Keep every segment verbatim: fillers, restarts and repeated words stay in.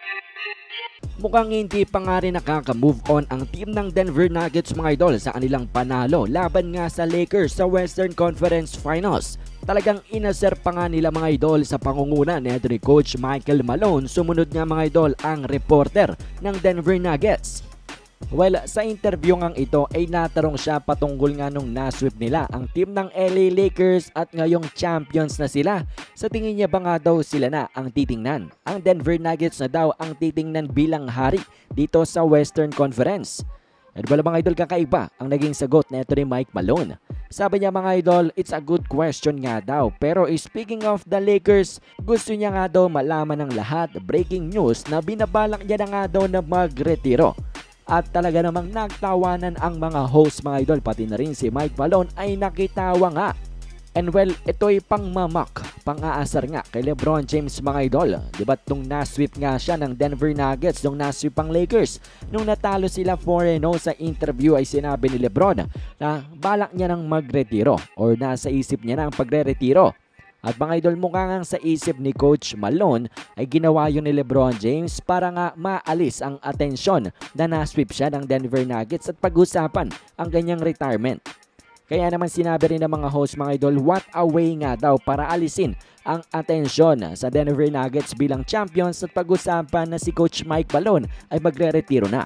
Mukhang hindi pa nga rin nakaka-move on ang team ng Denver Nuggets mga idol sa kanilang panalo laban nga sa Lakers sa Western Conference Finals. Talagang inaser pa nga nila mga idol sa pangunguna ni Coach Michael Malone. Sumunod nga mga idol ang reporter ng Denver Nuggets. Well, sa interview ngang ito ay natarong siya patungkol nga nung nasweep nila ang team ng L A Lakers at ngayong champions na sila. Sa tingin niya ba nga daw sila na ang titingnan? Ang Denver Nuggets na daw ang titingnan bilang hari dito sa Western Conference. At wala mga idol, kakaiba ang naging sagot na ito ni Mike Malone. Sabi niya mga idol, it's a good question nga daw. Pero speaking of the Lakers, gusto niya nga daw malaman ng lahat, breaking news, na binabalak niya na nga daw na magretiro. At talaga namang nagtawanan ang mga host mga idol, pati na rin si Mike Malone ay nakitawa nga. And well, ito'y pang-mamak, pang-aasar nga kay LeBron James mga idol. Diba nung nasweep nga siya ng Denver Nuggets, nung nasweep ang Lakers, nung natalo sila four oh sa interview ay sinabi ni LeBron na balak niya nang magretiro or nasa isip niya na ang pagre-retiro. At mga idol, mukha nga sa isip ni Coach Malone ay ginawa yun ni LeBron James para nga maalis ang atensyon na nasweep siya ng Denver Nuggets at pag-usapan ang ganyang retirement. Kaya naman sinabi rin ng mga host mga idol, what a way nga daw para alisin ang atensyon sa Denver Nuggets bilang champions at pag-usapan na si Coach Mike Malone ay magre-retiro na.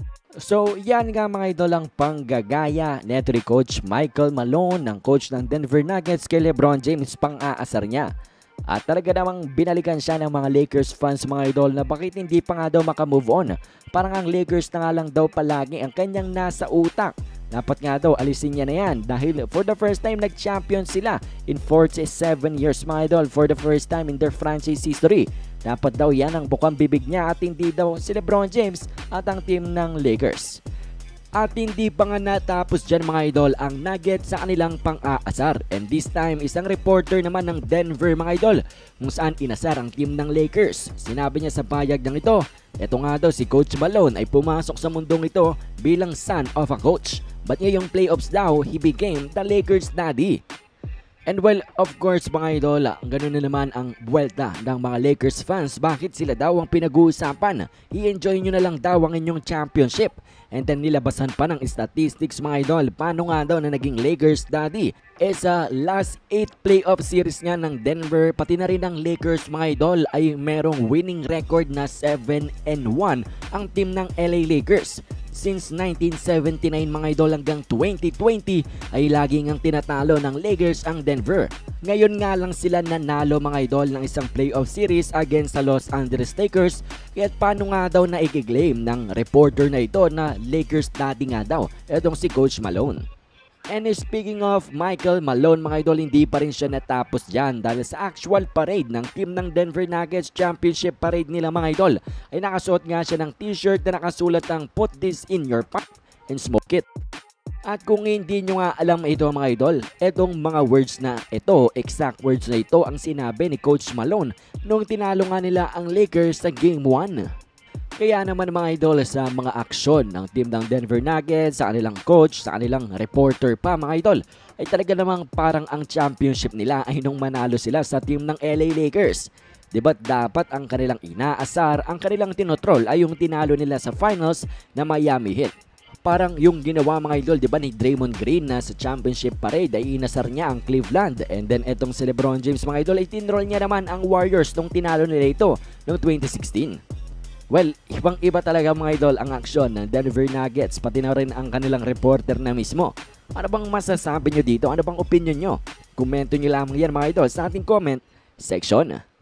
So yan nga mga idol ang panggagaya neto ni Coach Michael Malone ng coach ng Denver Nuggets kay LeBron James, pang-aasar niya. At talaga namang binalikan siya ng mga Lakers fans mga idol na bakit hindi pa nga daw makamove on. Parang ang Lakers na nga lang daw palagi ang kanyang nasa utak. Dapat nga daw alisin niya na yan dahil for the first time nag-champion sila in forty-seven years mga idol, for the first time in their franchise history. Dapat daw yan ang bukang bibig niya at hindi daw si LeBron James at ang team ng Lakers. At hindi pa nga natapos dyan mga idol ang Nuggets sa kanilang pang-aasar. And this time isang reporter naman ng Denver mga idol kung saan inasar ang team ng Lakers. Sinabi niya sa payag ng ito, eto nga daw si Coach Malone ay pumasok sa mundong ito bilang son of a coach. But ngayong playoffs daw, he became the Lakers daddy. And well, of course mga idol, ganun na naman ang buwelta ng mga Lakers fans. Bakit sila daw ang pinag-uusapan? I-enjoy nyo na lang daw ang inyong championship. And then nilabasan pa ng statistics mga idol. Paano nga daw na naging Lakers daddy? E sa last eight playoff series nga ng Denver, pati na rin ng Lakers mga idol, ay merong winning record na seven and one ang team ng L A Lakers. Since nineteen seventy-nine mga idol hanggang twenty twenty ay laging ang tinatalo ng Lakers ang Denver. Ngayon nga lang sila nanalo mga idol ng isang playoff series against sa Los Angeles Lakers. Kaya paano nga daw na i-claim ng reporter na ito na Lakers daddy nga daw etong si Coach Malone. And speaking of Michael Malone mga idol, hindi pa rin siya natapos dyan dahil sa actual parade ng team ng Denver Nuggets, championship parade nila mga idol, ay nakasuot nga siya ng t-shirt na nakasulat ang "Put this in your pipe and smoke it." At kung hindi nyo nga alam ito mga idol, etong mga words na ito, exact words na ito ang sinabi ni Coach Malone nung tinalo nga nila ang Lakers sa Game one. Kaya naman mga idol, sa mga aksyon ng team ng Denver Nuggets, sa kanilang coach, sa kanilang reporter pa mga idol, ay talaga namang parang ang championship nila ay nung manalo sila sa team ng L A Lakers. Diba't dapat ang kanilang inaasar, ang kanilang tinotroll ay yung tinalo nila sa finals na Miami Heat. Parang yung ginawa mga idol, diba ni Draymond Green na sa championship parade ay inasar niya ang Cleveland. And then etong si LeBron James mga idol ay tinroll niya naman ang Warriors nung tinalo nila ito noong twenty sixteen. Well, ibang-iba talaga mga idol ang aksyon ng Denver Nuggets, pati na rin ang kanilang reporter na mismo. Ano bang masasabi nyo dito? Ano bang opinion nyo? Komento nyo lamang yan mga idol sa ating comment section.